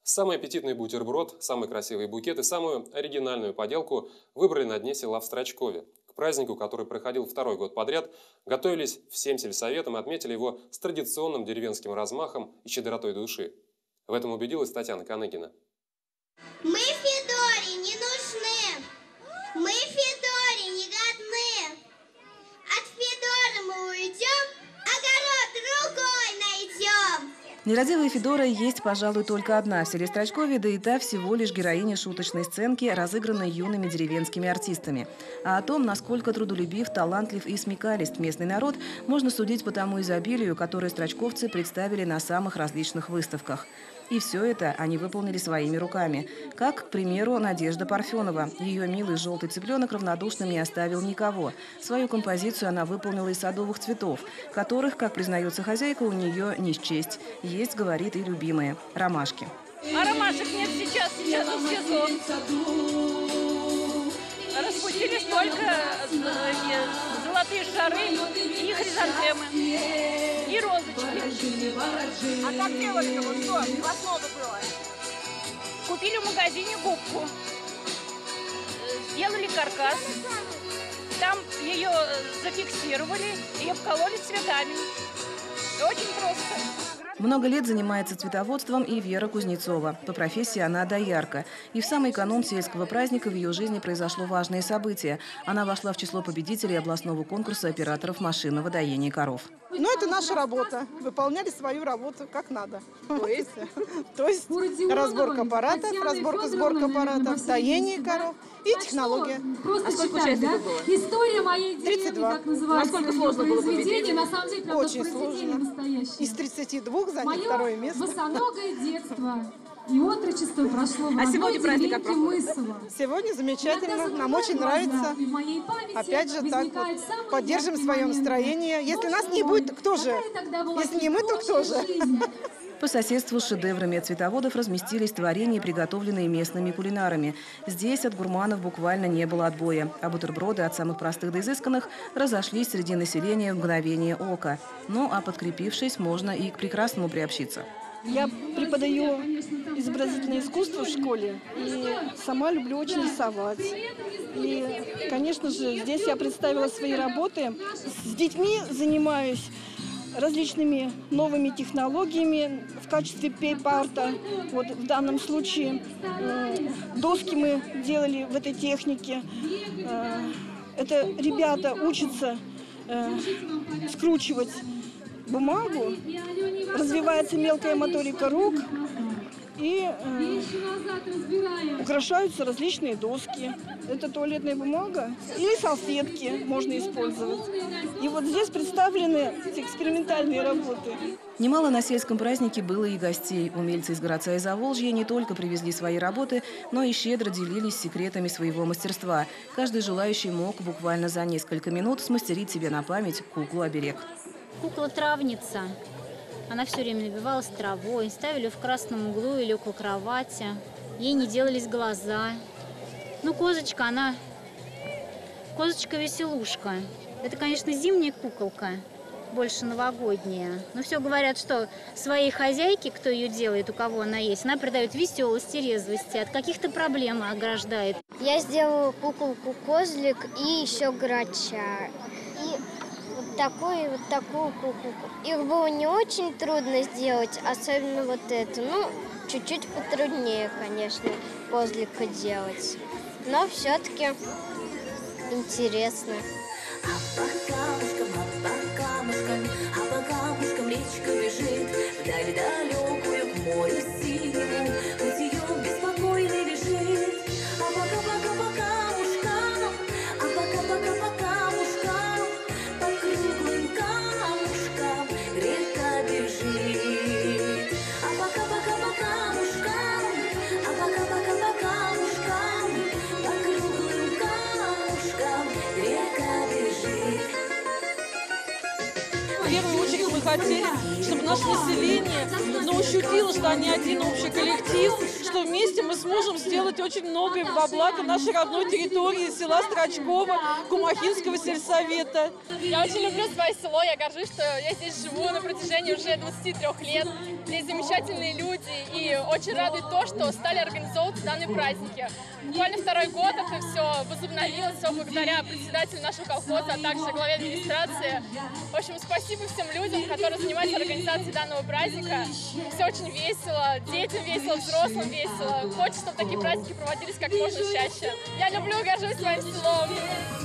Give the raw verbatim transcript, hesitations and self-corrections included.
Самый аппетитный бутерброд, самый красивый букет и самую оригинальную поделку выбрали на дне села в Страчкове. К празднику, который проходил второй год подряд, готовились всем сельсоветам и отметили его с традиционным деревенским размахом и щедротой души. В этом убедилась Татьяна Каныгина. Мы Федоре не нужны, мы Федоре не годны. От Федора мы уйдем, огород другой найдем. Нерадивая Федора есть, пожалуй, только одна в селе Страчкове, да и та всего лишь героиня шуточной сценки, разыгранной юными деревенскими артистами. А о том, насколько трудолюбив, талантлив и смекалист местный народ, можно судить по тому изобилию, которое страчковцы представили на самых различных выставках. И все это они выполнили своими руками. Как, к примеру, Надежда Парфенова. Ее милый желтый цыпленок равнодушным не оставил никого. Свою композицию она выполнила из садовых цветов, которых, как признается хозяйка, у нее не счесть. Есть, говорит, и любимые – ромашки. А ромашек нет сейчас, сейчас не сезон. Распустились только золотые шары и хризантемы, и розочки. А как делали-то вот что? Основа было? Купили в магазине губку, сделали каркас, там ее зафиксировали и обкололи цветами. Очень просто. Много лет занимается цветоводством и Вера Кузнецова. По профессии она доярка. И в самый канун сельского праздника в ее жизни произошло важное событие. Она вошла в число победителей областного конкурса операторов машинного доения коров. Ну, это наша работа. Выполняли свою работу как надо. То есть, То есть разборка аппаратов, разборка, сборка аппаратов, доение коров и технология. А сколько участников было? История моей тридцать два. Насколько сложно было победить? На самом деле, очень сложно. Из тридцати двух занять второе место. Босоногое детство и отрочество прошло в а сегодня праздник как Мысово. Сегодня замечательно, нам очень нравится. Опять же, так вот, поддержим свое настроение. Если нас не будет, кто же? Если не мы, то кто же? По соседству с шедеврами цветоводов разместились творения, приготовленные местными кулинарами. Здесь от гурманов буквально не было отбоя, а бутерброды от самых простых до изысканных разошлись среди населения в мгновение ока. Ну а подкрепившись, можно и к прекрасному приобщиться. Я преподаю изобразительное искусство в школе и сама люблю очень рисовать. И, конечно же, здесь я представила свои работы. С детьми занимаюсь различными новыми технологиями в качестве пейп-арта. Вот в данном случае э, доски мы делали в этой технике. Э, это ребята учатся э, скручивать бумагу, развивается мелкая моторика рук и э, украшаются различные доски. Это туалетная бумага или салфетки можно использовать. И вот здесь представлены экспериментальные работы. Немало на сельском празднике было и гостей. Умельцы из городца и Заволжья не только привезли свои работы, но и щедро делились секретами своего мастерства. Каждый желающий мог буквально за несколько минут смастерить себе на память куклу-оберег. Кукла-травница. Она все время набивалась травой, ставили в красном углу или около кровати. Ей не делались глаза. Ну, козочка, она... Козочка-веселушка. Это, конечно, зимняя куколка, больше новогодняя. Но все говорят, что своей хозяйке, кто ее делает, у кого она есть, она придает веселости, резвости, от каких-то проблем ограждает. Я сделала куколку-козлик и еще грача. И вот такую и вот такую куколку. Их было не очень трудно сделать, особенно вот эту. Ну, чуть-чуть потруднее, конечно, козлика делать. Но все-таки интересно. А по камушкам, а по камушкам, а по камушкам речка бежит вдаль далекую к морю синему, путь ее беспокойный лежит. А пока-пока по камушкам, а пока-пока по камушкам, по круглым камушкам река бежит. А пока-пока по камушкам, а пока-пока по камушкам, по круглым камушкам река бежит. В первую очередь мы хотели, чтобы наше население ну, ощутило, что они один общий коллектив, что что вместе мы сможем сделать очень многое во благо нашей родной территории, села Строчково, Кумахинского сельсовета. Я очень люблю свое село, я горжусь, что я здесь живу на протяжении уже двадцати трёх лет. Здесь замечательные люди, и очень радует то, что стали организовывать данные праздники. Буквально второй год это все возобновилось, все благодаря председателю нашего колхоза, а также главе администрации. В общем, спасибо всем людям, которые занимаются организацией данного праздника. Все очень весело, детям весело, взрослым весело. Хочется, чтобы такие праздники проводились как можно чаще. Я люблю и горжусь своим селом.